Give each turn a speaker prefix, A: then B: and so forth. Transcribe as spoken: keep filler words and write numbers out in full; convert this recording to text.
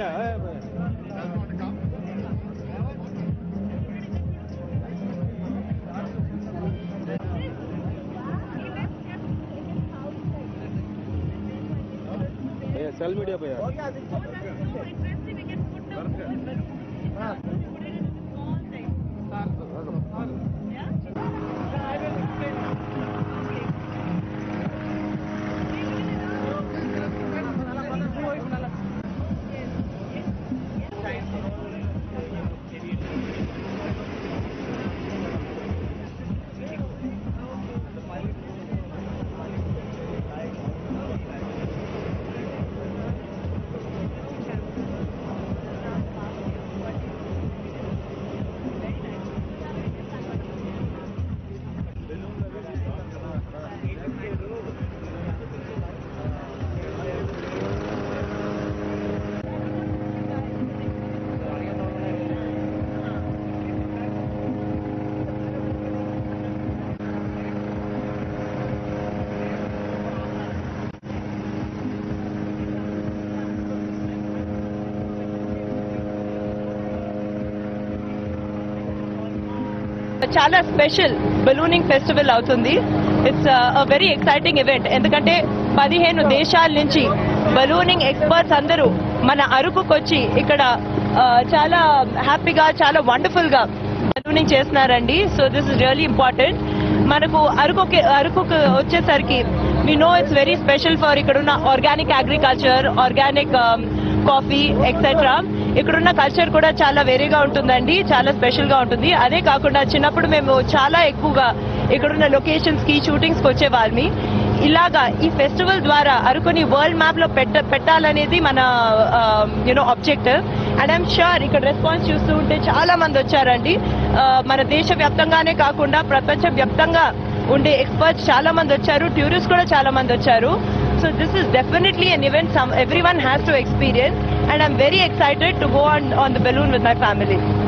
A: Social media पे
B: చాలా special ballooning festival అవుతుంది. It's a very exciting event. ఎందుకంటే పదిహేను దేశాల నుంచి బలూనింగ్ ఎక్స్పర్ట్స్ అందరూ మన అరకుకు వచ్చి ఇక్కడ చాలా హ్యాపీగా చాలా వండర్ఫుల్ గా బలూనింగ్ చేస్తున్నారండి. So this is really important. మనకు అరకుకి అరకుకు వచ్చేసరికి we know it's very special for ఇక్కడున్న organic agriculture, organic coffee etcetera. ఇక్కడున్న కల్చర్ కూడా చాలా వేరేగా ఉంటుందండి, చాలా స్పెషల్ గా ఉంటుంది. అదే కాకుండా చిన్నప్పుడు మేము చాలా ఎక్కువగా ఇక్కడున్న లొకేషన్స్ కి షూటింగ్స్ కి వచ్చే వాళ్ళమి. ఇలాగా ఈ ఫెస్టివల్ ద్వారా అరకుని వరల్డ్ మ్యాప్ లో పెట్ట పెట్టాలనేది మన you know objective. And I'm sure ఇక్కడ రెస్పాన్స్ చూస్తూ ఉంటే చాలా మంది వచ్చారండి. మన దేశ వ్యాప్తంగానే కాకుండా ప్రపంచ వ్యాప్తంగా ఉండే ఎక్స్పర్ట్స్ చాలా మంది వచ్చారు, టూరిస్ట్ కూడా చాలా మంది వచ్చారు. So this is definitely an event some everyone has to experience, and I'm very excited to go on on the balloon with my family.